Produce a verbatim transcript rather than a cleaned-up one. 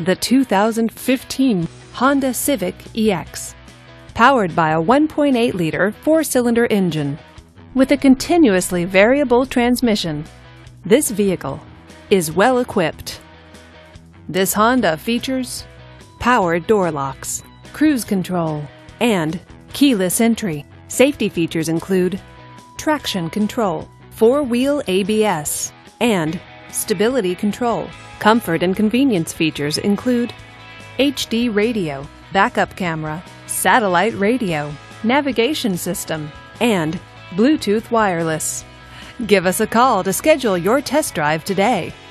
the two thousand fifteen Honda Civic E X. Powered by a one point eight liter four-cylinder engine with a continuously variable transmission, this vehicle is well equipped. This Honda features power door locks, cruise control, and keyless entry. Safety features include traction control, four-wheel A B S, and stability control. Comfort and convenience features include H D radio, backup camera, satellite radio, navigation system, and Bluetooth wireless. Give us a call to schedule your test drive today.